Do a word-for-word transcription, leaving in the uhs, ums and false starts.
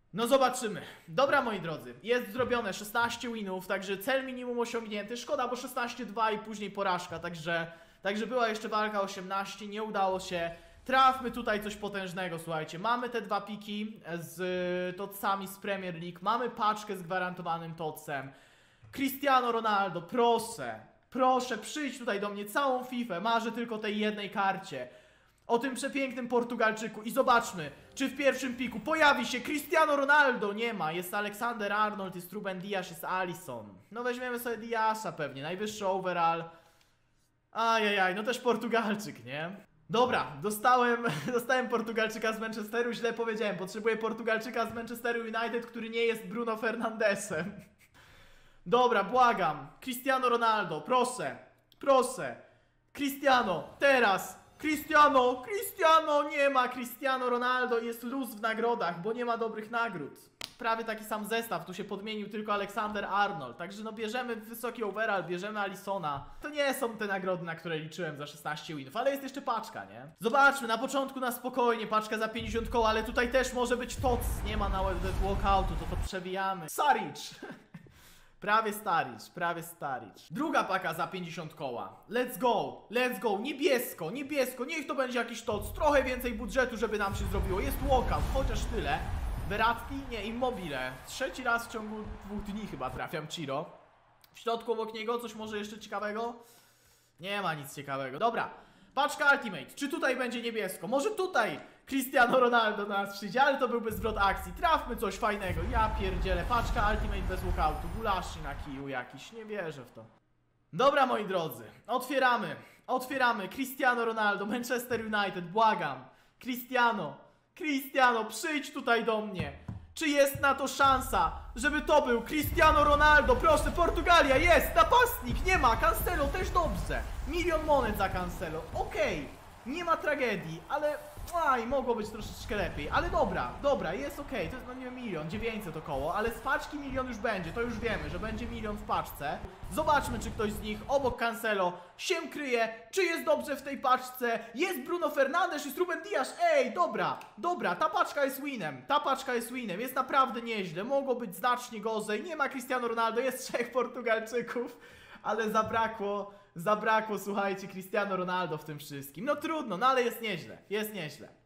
No zobaczymy. Dobra, moi drodzy, jest zrobione szesnaście winów, także cel minimum osiągnięty. Szkoda, bo szesnaście dwa i później porażka, także, także była jeszcze walka osiemnaście, nie udało się. Trafmy tutaj coś potężnego, słuchajcie. Mamy te dwa piki z tocami z Premier League, mamy paczkę z gwarantowanym tocem. Cristiano Ronaldo, proszę, proszę, przyjdź tutaj do mnie, całą FIFA, marzę tylko tej jednej karcie. O tym przepięknym Portugalczyku i zobaczmy, czy w pierwszym piku pojawi się Cristiano Ronaldo. Nie ma, jest Alexander Arnold, jest Ruben Dias, jest Alisson. No weźmiemy sobie Diasa pewnie, najwyższy overall. Ajajaj, no też Portugalczyk, nie? Dobra, dostałem, dostałem Portugalczyka z Manchesteru, źle powiedziałem. Potrzebuję Portugalczyka z Manchesteru United, który nie jest Bruno Fernandesem. Dobra, błagam, Cristiano Ronaldo, proszę, proszę. Cristiano, teraz. Cristiano, Cristiano, nie ma Cristiano Ronaldo, jest luz w nagrodach, bo nie ma dobrych nagród. Prawie taki sam zestaw, tu się podmienił tylko Alexander Arnold. Także no bierzemy wysoki overall, bierzemy Alissona. To nie są te nagrody, na które liczyłem za szesnaście winów, ale jest jeszcze paczka, nie? Zobaczmy, na początku na spokojnie, paczka za pięćdziesiąt koła, ale tutaj też może być toc. Nie ma nawet walkoutu, to to przewijamy. Saric! Prawie Staric, prawie Staric. Druga paka za pięćdziesiąt koła. Let's go, let's go. Niebiesko, niebiesko. Niech to będzie jakiś toc. Trochę więcej budżetu, żeby nam się zrobiło. Jest walkout, chociaż tyle. Verratti, nie, Immobile. Trzeci raz w ciągu dwóch dni chyba trafiam Ciro. W środku obok niego coś może jeszcze ciekawego? Nie ma nic ciekawego. Dobra. Paczka Ultimate. Czy tutaj będzie niebiesko? Może tutaj Cristiano Ronaldo do nas przyjdzie, ale to byłby zwrot akcji. Trafmy coś fajnego. Ja pierdzielę. Paczka Ultimate bez walkoutu. Gulaszy na kiju jakiś. Nie wierzę w to. Dobra, moi drodzy. Otwieramy. Otwieramy. Cristiano Ronaldo. Manchester United. Błagam. Cristiano. Cristiano, przyjdź tutaj do mnie. Czy jest na to szansa, żeby to był Cristiano Ronaldo? Proszę, Portugalia, jest, napastnik, nie ma, Cancelo też dobrze. Milion monet za Cancelo, okej, okay. Nie ma tragedii, ale aj, mogło być troszeczkę lepiej, ale dobra, dobra, jest okej, okay. To jest no nie milion, dziewięćset około, ale z paczki milion już będzie, to już wiemy, że będzie milion w paczce. Zobaczmy, czy ktoś z nich obok Cancelo się kryje, czy jest dobrze w tej paczce. Jest Bruno Fernandes, jest Ruben Dias, ej, dobra, dobra, ta paczka jest winem, ta paczka jest winem, jest naprawdę nieźle, mogło być znacznie gorzej, nie ma Cristiano Ronaldo, jest trzech Portugalczyków, ale zabrakło, zabrakło, słuchajcie, Cristiano Ronaldo w tym wszystkim. No trudno, no ale jest nieźle, jest nieźle.